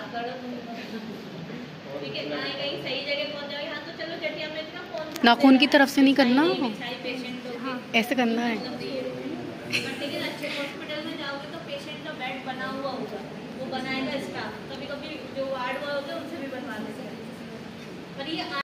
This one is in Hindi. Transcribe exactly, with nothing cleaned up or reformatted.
ठीक है, कहीं कहीं सही जगह पहुंच जाओगे। हाँ तो चलो जटिया में इतना कौन नाखून की तरफ से नहीं करना, पेशेंट हाँ ऐसे करना है। लेकिन अच्छे हॉस्पिटल में जाओगे तो पेशेंट का बेड बना हुआ होगा, वो बनाएगा स्टाफ। कभी कभी जो वार्ड बॉय होते हैं उनसे भी बनवा लेते हैं, पर ये